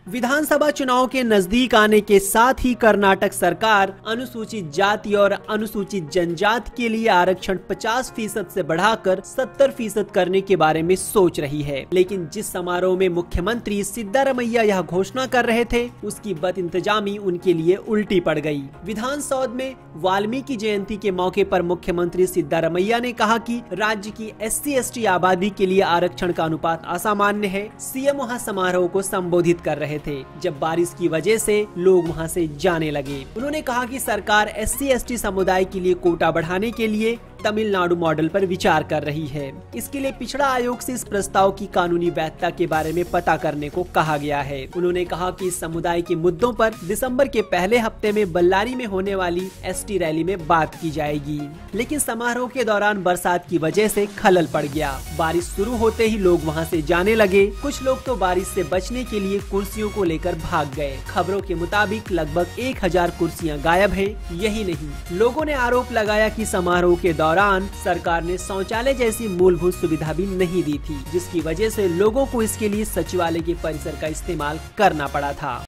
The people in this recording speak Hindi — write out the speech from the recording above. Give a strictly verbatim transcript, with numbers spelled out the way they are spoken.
विधानसभा चुनाव के नजदीक आने के साथ ही कर्नाटक सरकार अनुसूचित जाति और अनुसूचित जनजाति के लिए आरक्षण पचास फीसद से बढ़ाकर सत्तर फीसद करने के बारे में सोच रही है। लेकिन जिस समारोह में मुख्यमंत्री सिद्धारमैया यह घोषणा कर रहे थे, उसकी बदइंतजामी उनके लिए उल्टी पड़ गई। विधान सौध में वाल्मीकि जयंती के मौके पर मुख्यमंत्री सिद्धारमैया ने कहा कि राज्य की एस सी एस टी आबादी के लिए आरक्षण का अनुपात असामान्य है। सीएम वहां समारोह को संबोधित कर रहे थे जब बारिश की वजह से लोग वहां से जाने लगे। उन्होंने कहा कि सरकार एस सी एस टी समुदाय के लिए कोटा बढ़ाने के लिए तमिलनाडु मॉडल पर विचार कर रही है। इसके लिए पिछड़ा आयोग से इस प्रस्ताव की कानूनी वैधता के बारे में पता करने को कहा गया है। उन्होंने कहा कि इस समुदाय के मुद्दों पर दिसंबर के पहले हफ्ते में बल्लारी में होने वाली एस टी रैली में बात की जाएगी। लेकिन समारोह के दौरान बरसात की वजह से खलल पड़ गया। बारिश शुरू होते ही लोग वहां से जाने लगे। कुछ लोग तो बारिश से बचने के लिए कुर्सियों को लेकर भाग गए। खबरों के मुताबिक लगभग एक हजार कुर्सियां गायब है। यही नहीं, लोगों ने आरोप लगाया कि समारोह के दौरान सरकार ने शौचालय जैसी मूलभूत सुविधा भी नहीं दी थी, जिसकी वजह से लोगों को इसके लिए सचिवालय के परिसर का इस्तेमाल करना पड़ा था।